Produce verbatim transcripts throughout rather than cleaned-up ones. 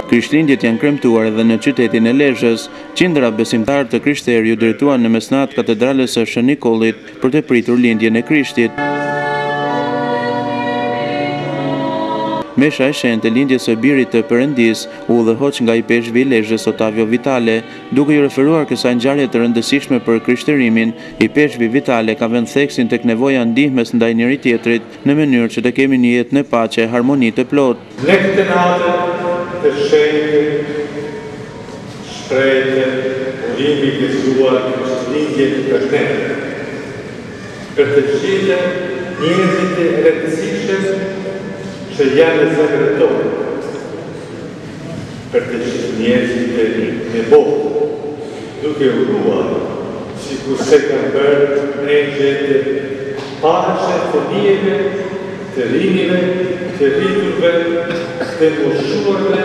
Krishtlindjet janë kremtuar edhe në qytetin e Lezhës. Qindra besimtarë të Krishterë u drejtuan në mesnat katedrales së Shën Nikollit për të pritur lindjen e Krishtit. Mesha e shenjtë e lindjes së birit të Perëndis u udhëhoq nga i peshqvi i Lezhës Ottavio Vitale, duke i referuar kësaj ngjarje të rëndësishme për krishterimin. I peshqvi Vitale ka vënë theksin tek nevoja ndihmes ndaj njëri tjetrit në mënyrë që të kemi një jetë në paqe e harmoni të plotë. Në këtë natë të shenjtë, shprehte urimi i gëzuar Krishtlindjes së Perëndisë. Për të gjithë njerëzit e rëndësishëm që janë në zemrën tonë, për të gjithë njerëzit e në botë, duke uruar, si kurse kanë bërë engjëjtë, paqe të fëmijëve, të rinjve, të rriturve, të moshuarve,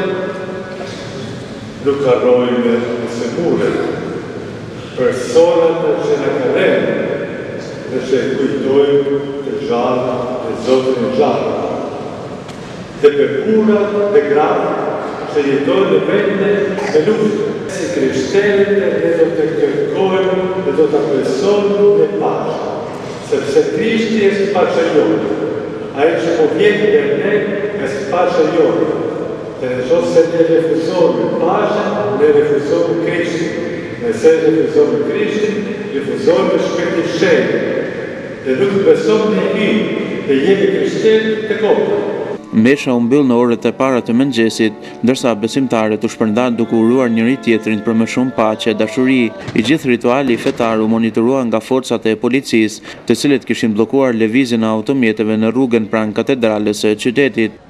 nuk harrojmë së mure, personat që në kalojnë, dhe që kujtojmë të gjallë dhe Zotin e gjallë, të përpura dhe gratë që jetojnë në vende e luftë. Si krishterët ne do të kërkojmë dhe do të apelojmë në paqe, sepse Krishti është paqja jonë. Ai që po vjen ndër ne është paqja jonë. Dhe nëse ne refuzojmë paqen, ne refuzojmë Krishtin. Nëse refuzojmë Krishtin, refuzojmë shpirtin e shenjtë. Dhe nuk besojmë në Hyn, dhe jemi krishterë të kopta. Mesha u mbyll në orët e para të mëngjesit, ndërsa besimtarët u shpërndan duke uruar njëri tjetrin për më shumë paqe e dashuri. I gjithë rituali fetar u monitorua nga forcat e policisë, të cilët kishin bllokuar lëvizjen e automjeteve në rrugën pranë katedrales së qytetit.